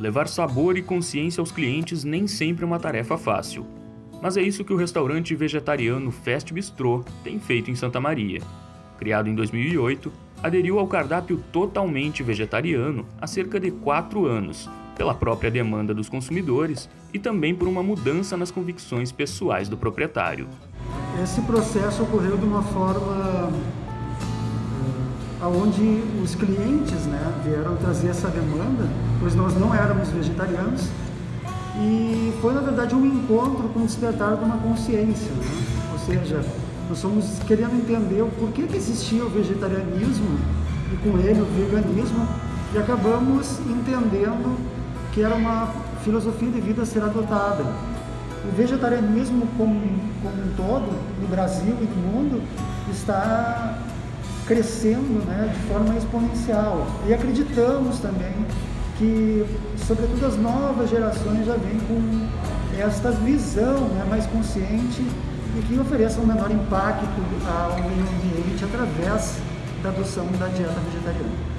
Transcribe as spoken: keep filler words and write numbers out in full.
levar sabor e consciência aos clientes nem sempre é uma tarefa fácil. Mas é isso que o restaurante vegetariano Fast Bistrô tem feito em Santa Maria. Criado em dois mil e oito, aderiu ao cardápio totalmente vegetariano há cerca de quatro anos, pela própria demanda dos consumidores e também por uma mudança nas convicções pessoais do proprietário. Esse processo ocorreu de uma forma onde os clientes, né, vieram trazer essa demanda, pois nós não éramos vegetarianos, e foi na verdade um encontro com o despertar de uma consciência, né? Ou seja, nós fomos querendo entender o porquê que existia o vegetarianismo e com ele o veganismo, e acabamos entendendo que era uma filosofia de vida a ser adotada. O vegetarianismo como, como um todo, no Brasil e no mundo, está crescendo, né, de forma exponencial. E acreditamos também que, sobretudo, as novas gerações já vêm com esta visão, né, mais consciente e que ofereça um menor impacto ao meio ambiente através da adoção da dieta vegetariana.